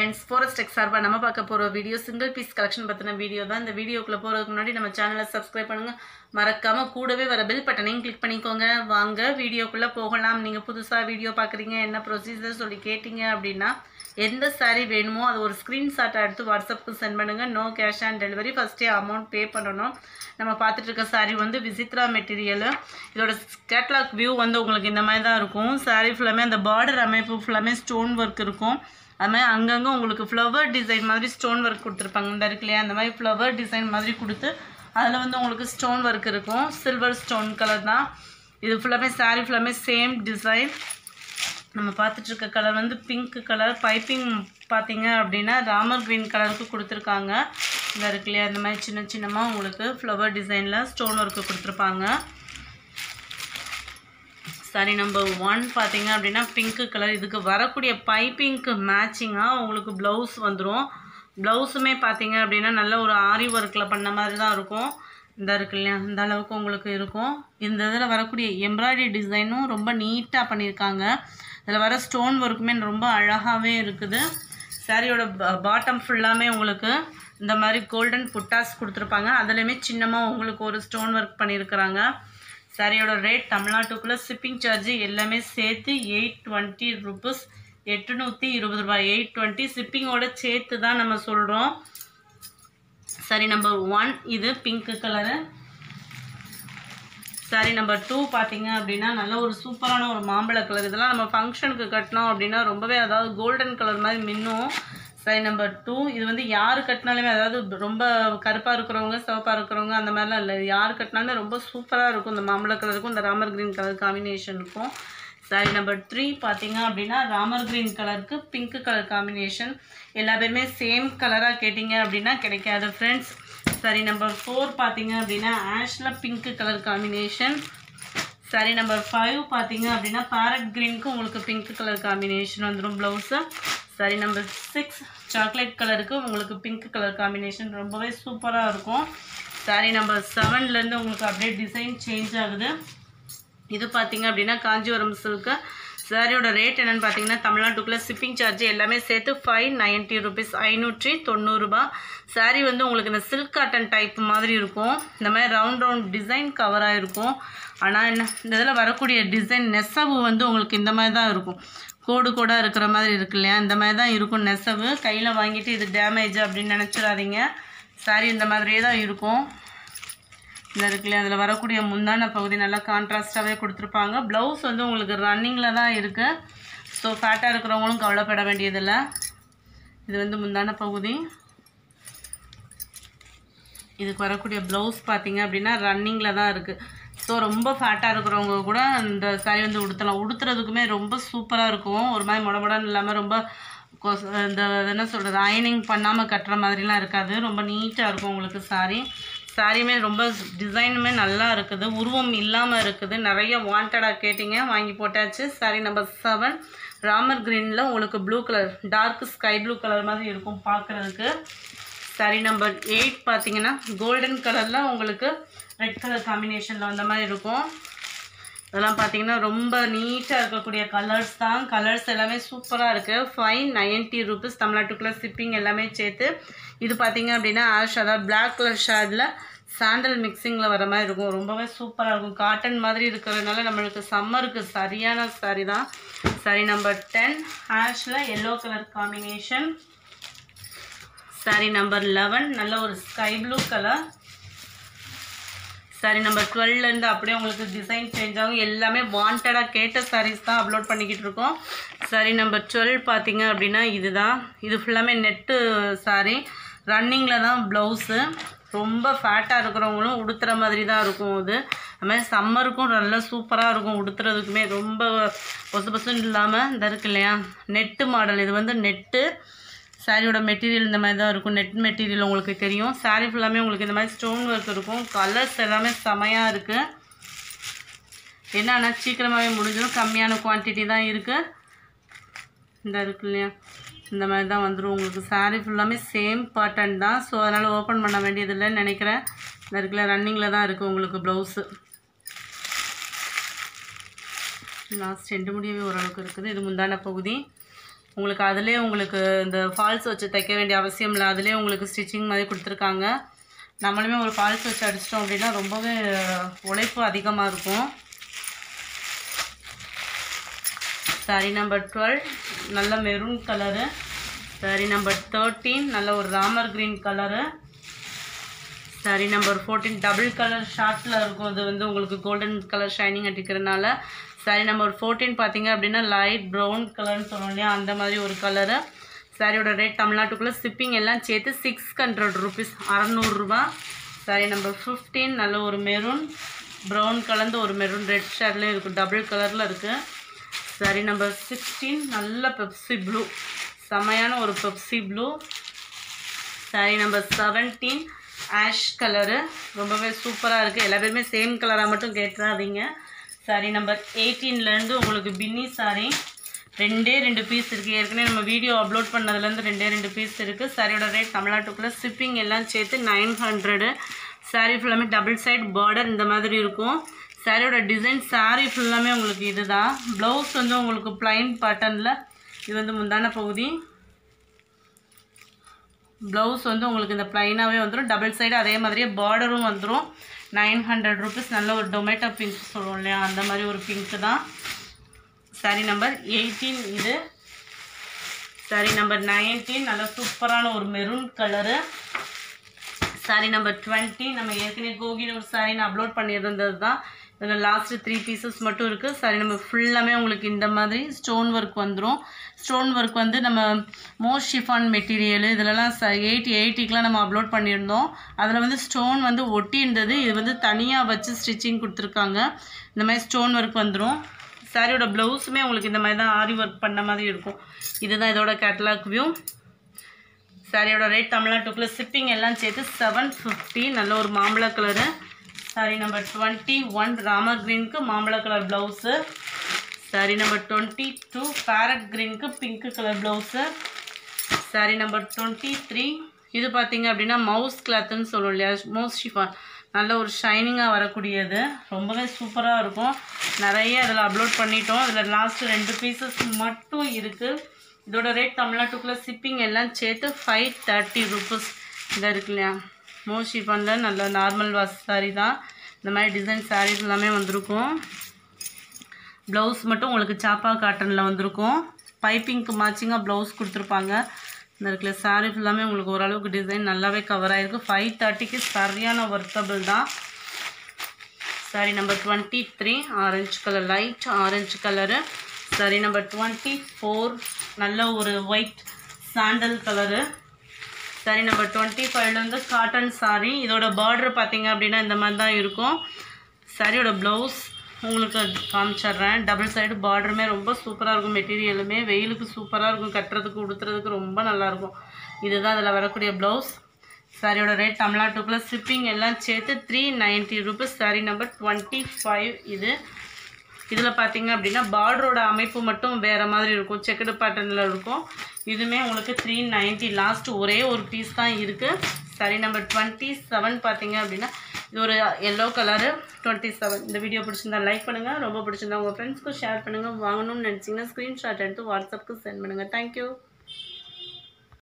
friends, Forest Tech சார்பா நம்ம பார்க்க போற வீடியோ சிங்கிள் பீஸ் கலெக்ஷன் பத்தின வீடியோ தான். இந்த வீடியோக்குள்ள போறதுக்கு முன்னாடி நம்ம சேனலை சப்ஸ்கிரைப் பண்ணுங்க. மறக்காம கூடவே வர பெல் பட்டனையும் கிளிக் பண்ணிக்கோங்க. வாங்க வீடியோக்குள்ள போகலாம். நீங்க புதுசா வீடியோ பார்க்குறீங்க, என்ன ப்ரொசீஜர் சொல்லி கேட்டிங்க அப்படின்னா எந்த saree வேணுமோ அது ஒரு ஸ்கிரீன்ஷாட் எடுத்து வாட்ஸ்அப்புக்கு சென்ட் பண்ணுங்க. No cash on delivery. ஃபர்ஸ்டே அமௌண்ட் பே பண்ணணும். நம்ம பார்த்துட்டு இருக்க saree வந்து விசித்ரா மெட்டீரியல். இதோட கேட்லாக் வியூ வந்து உங்களுக்கு இந்த மாதிரி தான் இருக்கும். saree ஃபுல்லாமே அந்த பார்டர் அமைப்பு ஃபுல்லாமே ஸ்டோன் ஒர்க் இருக்கும். அது மாதிரி அங்கங்கே உங்களுக்கு ஃப்ளவர் டிசைன் மாதிரி ஸ்டோன் ஒர்க் கொடுத்துருப்பாங்க. இந்த இருக்கு இல்லையா, அந்த மாதிரி ஃப்ளவர் டிசைன் மாதிரி கொடுத்து அதில் வந்து உங்களுக்கு ஸ்டோன் ஒர்க் இருக்கும். சில்வர் ஸ்டோன் கலர் தான் இது ஃபுல்லாமே. saree ஃபுல்லாமே சேம் டிசைன். நம்ம பார்த்துட்ருக்க கலர் வந்து பிங்க் கலர். பைப்பிங் பார்த்தீங்க அப்படின்னா ராமர் க்ரீன் கலருக்கு கொடுத்துருக்காங்க. இந்த இருக்கு இல்லையா, இந்த மாதிரி சின்ன சின்னமாக உங்களுக்கு ஃப்ளவர் டிசைனில் ஸ்டோன் ஒர்க்கு கொடுத்துருப்பாங்க. சாரி நம்பர் 1 பார்த்தீங்க அப்படின்னா பிங்க் கலர். இதுக்கு வரக்கூடிய பைப்பிங்க்கு மேட்சிங்காக உங்களுக்கு ப்ளவுஸ் வந்துடும். ப்ளவுஸுமே பார்த்தீங்க அப்படின்னா நல்ல ஒரு ஆரி ஒர்க்கில் பண்ண மாதிரி தான் இருக்கும். இந்த இருக்கு இல்லையா, இந்த அளவுக்கு உங்களுக்கு இருக்கும். இந்த இதில் வரக்கூடிய எம்ப்ராய்டரி டிசைனும் ரொம்ப நீட்டாக பண்ணியிருக்காங்க. இதில் வர ஸ்டோன் ஒர்க்குமே ரொம்ப அழகாகவே இருக்குது. சாரியோட பாட்டம் ஃபுல்லாமே உங்களுக்கு இந்த மாதிரி கோல்டன் புட்டாஸ் கொடுத்துருப்பாங்க. அதுலேயுமே சின்னமாக உங்களுக்கு ஒரு ஸ்டோன் ஒர்க் பண்ணியிருக்கிறாங்க. சாரியோட ரேட் தமிழ்நாட்டுக்குள்ளே ஷிப்பிங் சார்ஜ் எல்லாமே சேர்த்து 820 ருபீஸ், 820 ரூபாய். 820 ஷிப்பிங்கோட சேர்த்து தான் நம்ம சொல்கிறோம். சாரி நம்பர் 1 இது பிங்க் கலரு. சாரி நம்பர் 2 பார்த்தீங்க அப்படின்னா நல்ல ஒரு சூப்பரான ஒரு மாம்பழ கலர். இதெல்லாம் நம்ம ஃபங்க்ஷனுக்கு கட்டினோம் அப்படின்னா ரொம்பவே அதாவது கோல்டன் கலர் மாதிரி மின்னும். சாரி நம்பர் 2 இது வந்து யார் கட்டினாலுமே, அதாவது ரொம்ப கருப்பாக இருக்கிறவங்க சிவப்பாக இருக்கிறவங்க அந்த மாதிரிலாம் இல்லை, யார் கட்டினாலுமே ரொம்ப சூப்பராக இருக்கும். இந்த மாம்பழ கலருக்கும் இந்த ராமர் க்ரீன் கலர் காம்பினேஷனுக்கும். சாரி நம்பர் 3 பார்த்தீங்க அப்படின்னா ராமர் க்ரீன் கலருக்கு பிங்க் கலர் காம்பினேஷன். எல்லா பேருமே சேம் கலராக கேட்டிங்க அப்படின்னா கிடைக்காது ஃப்ரெண்ட்ஸ். சாரி நம்பர் 4 பார்த்தீங்க அப்படின்னா ஆஷில் pink colour combination. Sari number 5 பார்த்தீங்க அப்படின்னா பேரட் க்ரீனுக்கு உங்களுக்கு பிங்க் கலர் காம்பினேஷன் வந்துடும் ப்ளவுஸு. சாரி நம்பர் 6 சாக்லேட் கலருக்கு உங்களுக்கு பிங்க் கலர் காம்பினேஷன் ரொம்பவே சூப்பராக இருக்கும். சாரி நம்பர் 7லேருந்து உங்களுக்கு அப்படியே டிசைன் சேஞ்ச் ஆகுது. இது பார்த்தீங்க அப்படின்னா காஞ்சிபுரம் சில்க்கு. சாரியோட ரேட் என்னென்னு பார்த்தீங்கன்னா தமிழ்நாட்டுக்குள்ளே ஷிப்பிங் சார்ஜ் எல்லாமே சேர்த்து 590 ருபீஸ், 590 ரூபா. சாரீ வந்து உங்களுக்கு இந்த சில்க் காட்டன் டைப் மாதிரி இருக்கும். இந்த மாதிரி ரவுண்ட் டிசைன் கவராக இருக்கும். ஆனால் என்ன, இந்த இதில் வரக்கூடிய டிசைன் நெசவு வந்து உங்களுக்கு இந்த மாதிரி தான் இருக்கும். கோடு கோடாக இருக்கிற மாதிரி இருக்கு இல்லையா, இந்த மாதிரி தான் இருக்கும் நெசவு. கையில் வாங்கிட்டு இது டேமேஜ் அப்படின்னு நினச்சிடாதீங்க. சாரீ இந்த மாதிரியே தான் இருக்கும். இந்த இருக்குல்லையா, அதில் வரக்கூடிய முந்தான பகுதி நல்லா கான்ட்ராஸ்டாகவே கொடுத்துருப்பாங்க. ப்ளவுஸ் வந்து உங்களுக்கு ரன்னிங்கில் தான் இருக்குது. ஸோ ஃபேட்டாக இருக்கிறவங்களும் கவலைப்பட வேண்டியதில்லை. இது வந்து முந்தான பகுதி. இதுக்கு வரக்கூடிய ப்ளவுஸ் பார்த்தீங்க அப்படின்னா ரன்னிங்கில் தான் இருக்குது. ஸோ ரொம்ப ஃபேட்டாக இருக்கிறவங்க கூட இந்த சாரீ வந்து உடுத்தலாம். உடுத்துறதுக்குமே ரொம்ப சூப்பராக இருக்கும். ஒரு மாதிரி மொடமொடன்னு இல்லாமல் ரொம்ப இந்த என்ன சொல்கிறது, அயனிங் பண்ணாமல் கட்டுற மாதிரிலாம் இருக்காது. ரொம்ப நீட்டாக இருக்கும் உங்களுக்கு சாரீ. சாரியுமே ரொம்ப டிசைனுமே நல்லா இருக்குது, உருவம் இல்லாமல் இருக்குது. நிறைய வாண்டடாக கேட்டிங்க, வாங்கி போட்டாச்சு. சாரி நம்பர் 7 ராமர் க்ரீனில் உங்களுக்கு blue colour, dark sky blue colour மாதிரி இருக்கும் பார்க்குறதுக்கு. சாரி நம்பர் 8 பார்த்தீங்கன்னா கோல்டன் கலரில் உங்களுக்கு ரெட் கலர் காம்பினேஷனில் வந்த மாதிரி இருக்கும். இதெல்லாம் பார்த்தீங்கன்னா ரொம்ப நீட்டாக இருக்கக்கூடிய கலர்ஸ் தான். கலர்ஸ் எல்லாமே சூப்பராக இருக்குது. 590 ருபீஸ் தமிழ்நாட்டுக்குள்ளே ஷிப்பிங் எல்லாமே சேர்த்து. இது பார்த்தீங்க அப்படின்னா ஆஷ், அதாவது பிளாக் கலர் ஷேடில் சாண்டல் மிக்சிங்கில் வர மாதிரி இருக்கும். ரொம்பவே சூப்பராக இருக்கும். காட்டன் மாதிரி இருக்கிறதுனால நம்மளுக்கு சம்மருக்கு சரியான சாரி தான். சாரி நம்பர் 10 ஆஷில் yellow colour combination. Sari number 11 நல்ல ஒரு sky blue colour. Sari number 12லேருந்து அப்படியே உங்களுக்கு டிசைன் சேஞ்ச் ஆகும். எல்லாமே வாண்டடாக கேட்ட சாரீஸ் தான் அப்லோட் பண்ணிக்கிட்டு இருக்கோம். சாரி நம்பர் 12 பார்த்தீங்க அப்படின்னா இதுதான். இது ஃபுல்லாமே நெட்டு சாரீ, ரன்னிங்கில் தான் ப்ளவுஸு. ரொம்ப ஃபேட்டாக இருக்கிறவங்களும் உடுத்துகிற மாதிரி தான் இருக்கும். இது அதுமாதிரி சம்மருக்கும் நல்லா சூப்பராக இருக்கும். உடுத்துறதுக்குமே ரொம்ப பொசுன்னு இல்லாமல் இந்த இருக்கு இல்லையா, நெட்டு மாடல். இது வந்து நெட்டு. சாரியோட மெட்டீரியல் இந்த மாதிரி தான் இருக்கும். நெட் மெட்டீரியல் உங்களுக்கு தெரியும். சாரீ ஃபுல்லாமே உங்களுக்கு இந்த மாதிரி ஸ்டோன் ஒர்க் இருக்கும். கலர்ஸ் எல்லாமே செமையாக இருக்குது. என்னன்னா சீக்கிரமாகவே முடிஞ்சிடும், கம்மியான குவான்டிட்டி தான் இருக்குது. இந்த இருக்கு இல்லையா, இந்த மாதிரி தான் வந்துடும் உங்களுக்கு. சாரீ ஃபுல்லாமே சேம் பேட்டர்ன் தான். ஸோ அதனால் ஓப்பன் பண்ண வேண்டியதில்லைன்னு நினைக்கிறேன். இந்த இருக்குல்ல ரன்னிங்கில் தான் இருக்குது உங்களுக்கு ப்ளவுஸு. லாஸ்ட் 2 முடியவே ஓரளவுக்கு இருக்குது. இது முந்தான பகுதி. உங்களுக்கு அதிலே உங்களுக்கு இந்த ஃபால்ஸ் வச்சு தைக்க வேண்டிய அவசியம் இல்லை, அதிலே உங்களுக்கு ஸ்டிச்சிங் மாதிரி கொடுத்துருக்காங்க. நம்மளுமே ஒரு ஃபால்ஸ் வச்சு அடிச்சிட்டோம் அப்படின்னா ரொம்பவே உழைப்பு அதிகமாக இருக்கும். சாரி நம்பர் 12 நல்ல மெரூன் கலரு. சாரி நம்பர் 13 நல்ல ஒரு Ramar green colour. Sari number 14 double colour ஷார்ட்டில் இருக்கும், அது வந்து உங்களுக்கு கோல்டன் கலர் ஷைனிங் அடிக்கிறதுனால. சாரி நம்பர் 14 பார்த்தீங்க அப்படின்னா லைட் ப்ரௌன் கலர்னு சொல்லுவோம் இல்லையா, அந்த மாதிரி ஒரு கலரு. சாரியோட ரேட் தமிழ்நாட்டுக்குள்ளே ஷிப்பிங் எல்லாம் சேர்த்து 600 rupees, 600 ரூபா. சாரி நம்பர் 15 நல்ல ஒரு மெரூன் ப்ரௌன் கலந்து ஒரு மெரூன் ரெட் ஷேட்லேயும் இருக்குது, டபுள் கலரில் இருக்குது. சாரி நம்பர் 16 நல்ல பெப்சி ப்ளூ, செமையான ஒரு Pepsi blue. Sari number 17 ash colour, ரொம்பவே சூப்பராக இருக்குது. எல்லா பேருமே சேம் கலராக மட்டும் கேட்டுறாதீங்க. சாரி நம்பர் 18லேருந்து உங்களுக்கு பின்னி சாரி 2 பீஸ் இருக்குது. ஏற்கனவே நம்ம வீடியோ அப்லோட் பண்ணதுலேருந்து 2 பீஸ் இருக்குது. சாரியோட ரேட் தமிழ்நாட்டுக்குள்ளே ஷிப்பிங் எல்லாம் சேர்த்து 900. சாரி ஃபுல்லாமே டபுள் சைட் பார்டர் இந்த மாதிரி இருக்கும். சாரியோட டிசைன் சாரி ஃபுல்லாமே உங்களுக்கு இது தான். ப்ளவுஸ் வந்து உங்களுக்கு ப்ளைன் பேட்டர்னில், இது வந்து முந்தான பகுதி. ப்ளவுஸ் வந்து உங்களுக்கு இந்த ப்ளைனாகவே வந்துடும், டபுள் சைடு அதே மாதிரியே பார்டரும் வந்துடும். 900 rupees. நல்ல ஒரு டொமேட்டோ பிங்க் சொல்லுவோம் இல்லையா, அந்த மாதிரி ஒரு பிங்க்கு தான். சாரி நம்பர் 18 இது. சாரி நம்பர் 19 நல்ல சூப்பரான ஒரு மெரூன் கலரு. சாரி நம்பர் 20 நம்ம ஏற்கனவே கோகினூர் சாரி நான் அப்லோட் பண்ணியிருந்தது தான். இதில் லாஸ்ட்டு 3 pieces மட்டும் இருக்குது. சாரி நம்ம ஃபுல்லாமே உங்களுக்கு இந்த மாதிரி ஸ்டோன் ஒர்க் வந்துடும். ஸ்டோன் ஒர்க் வந்து நம்ம மோஸ்ட் ஷிஃபான் மெட்டீரியல் இதிலலாம் 80 நம்ம அப்லோட் பண்ணியிருந்தோம். அதில் வந்து ஸ்டோன் வந்து ஒட்டி இருந்தது, இது வந்து தனியாக வச்சு ஸ்டிச்சிங் கொடுத்துருக்காங்க. இந்த மாதிரி ஸ்டோன் ஒர்க் வந்துடும். சாரியோட ப்ளவுஸுமே உங்களுக்கு இந்த மாதிரி தான் ஆரி ஒர்க் பண்ண மாதிரி இருக்கும். இதுதான் இதோட கேட்டலாக் வியூ. சாரியோட ரேட் தமிழ்நாட்டுக்குள்ளே ஷிப்பிங் எல்லாம் சேர்த்து 750. நல்ல ஒரு மாம்பழ கலரு. சாரி நம்பர் 21 ராமர் க்ரீனுக்கு மாம்பழ colour blouse. Sari number 22 parrot க்ரீனுக்கு pink colour blouse. Sari number 23 இது பார்த்தீங்க அப்படின்னா மவுஸ் கிளாத்துன்னு சொல்லுவோம் இல்லையா, மவுஸ் ஷிஃபான், நல்ல ஒரு ஷைனிங்காக வரக்கூடியது, ரொம்பவே சூப்பராக இருக்கும். நிறைய அதில் அப்லோட் பண்ணிட்டோம். அதில் லாஸ்ட்டு 2 pieces மட்டும் இருக்குது. இதோட ரேட் தமிழ்நாட்டுக்குள்ளே ஷிப்பிங் எல்லாம் சேர்த்து 530 rupees. இதாக இருக்கு இல்லையா, மோஸ்ட் ஷிஃபானில் நல்ல நார்மல் வாஷ் சாரி தான். இந்த மாதிரி டிசைன் சாரீஸ் எல்லாமே வந்திருக்கும். ப்ளவுஸ் மட்டும் உங்களுக்கு சாப்பா காட்டனில் வந்திருக்கும். பைப்பிங்க்கு மேட்சிங்காக ப்ளவுஸ் கொடுத்துருப்பாங்க. இந்த இருக்கிற சாரீ ஃபுல்லாமே உங்களுக்கு ஓரளவுக்கு டிசைன் நல்லாவே கவர் ஆகிருக்கு. 530க்கு சரியான ஒர்த்தபிள் தான். Sari number 23 orange colour, light orange colour. Sari number 24 நல்ல ஒரு white sandal colour. Sari number 25 cotton sari. இதோட பார்டர் பார்த்தீங்க அப்படின்னா இந்த மாதிரி தான் இருக்கும். சாரியோட ப்ளவுஸ் உங்களுக்கு காமிச்சிட்றேன். டபுள் சைடு பார்டருமே ரொம்ப சூப்பராக இருக்கும். மெட்டீரியலுமே வெயிலுக்கு சூப்பராக இருக்கும், கட்டுறதுக்கு உடுத்துறதுக்கு ரொம்ப நல்லாயிருக்கும். இதுதான் அதில் வரக்கூடிய ப்ளவுஸ். சாரியோட ரேட் தமிழ்நாட்டுக்குள்ளே ஷிப்பிங் எல்லாம் சேர்த்து 390 rupees. சாரி நம்பர் 25 இது. இதில் பார்த்தீங்க அப்படின்னா பார்டரோட அமைப்பு மட்டும் வேறு மாதிரி இருக்கும், செக்குடு பேட்டர்னில் இருக்கும். இதுவுமே உங்களுக்கு 390. லாஸ்ட்டு ஒரே ஒரு பீஸ் தான் இருக்குது. சாரி நம்பர் 27 பார்த்தீங்க அப்படின்னா இது ஒரு எல்லோ கலரு. 27. இந்த வீடியோ பிடிச்சிருந்தா லைக் பண்ணுங்கள், ரொம்ப பிடிச்சிருந்தா உங்கள் ஃப்ரெண்ட்ஸ்க்கு ஷேர் பண்ணுங்கள். வாங்கணும்னு நினச்சிங்கன்னா ஸ்க்ரீன்ஷாட் எடுத்து வாட்ஸ்அப்புக்கு சென்ட் பண்ணுங்கள். தேங்க்யூ.